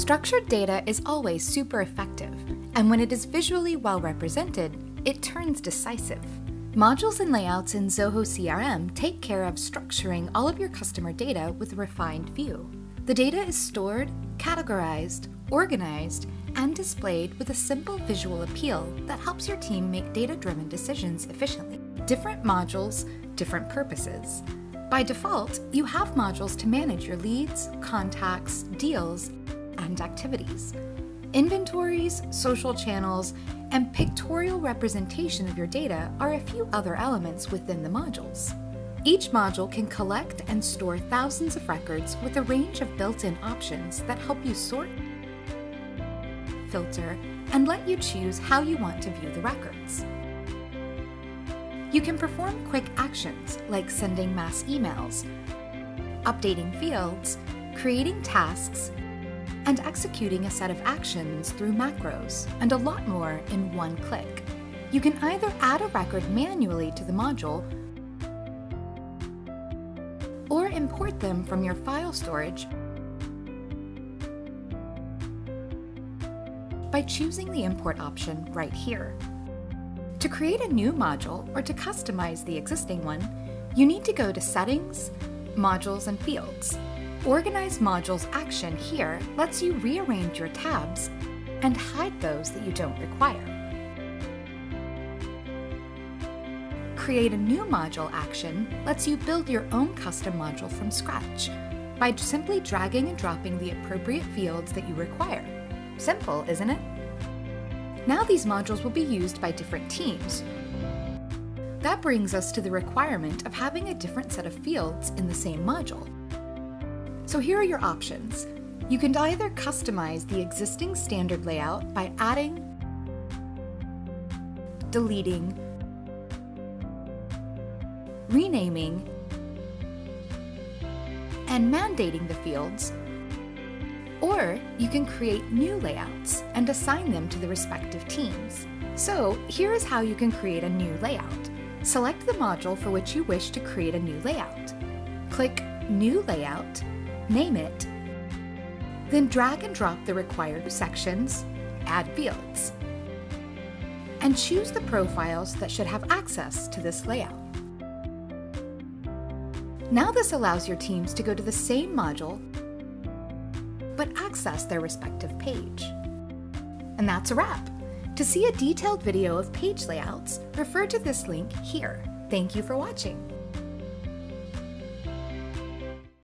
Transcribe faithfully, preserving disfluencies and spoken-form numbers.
Structured data is always super effective, and when it is visually well represented, it turns decisive. Modules and layouts in Zoho C R M take care of structuring all of your customer data with a refined view. The data is stored, categorized, organized, and displayed with a simple visual appeal that helps your team make data-driven decisions efficiently. Different modules, different purposes. By default, you have modules to manage your leads, contacts, deals, and activities. Inventories, social channels, and pictorial representation of your data are a few other elements within the modules. Each module can collect and store thousands of records with a range of built-in options that help you sort, filter, and let you choose how you want to view the records. You can perform quick actions like sending mass emails, updating fields, creating tasks, and executing a set of actions through macros, and a lot more in one click. You can either add a record manually to the module or import them from your file storage by choosing the import option right here. To create a new module or to customize the existing one, you need to go to Settings, Modules and Fields. Organize Modules action here lets you rearrange your tabs and hide those that you don't require. Create a new module action lets you build your own custom module from scratch by simply dragging and dropping the appropriate fields that you require. Simple, isn't it? Now these modules will be used by different teams. That brings us to the requirement of having a different set of fields in the same module. So here are your options. You can either customize the existing standard layout by adding, deleting, renaming, and mandating the fields, or you can create new layouts and assign them to the respective teams. So here is how you can create a new layout. Select the module for which you wish to create a new layout. Click New Layout, name it, then drag and drop the required sections, add fields, and choose the profiles that should have access to this layout. Now this allows your teams to go to the same module but access their respective page. And that's a wrap. To see a detailed video of page layouts, refer to this link here. Thank you for watching.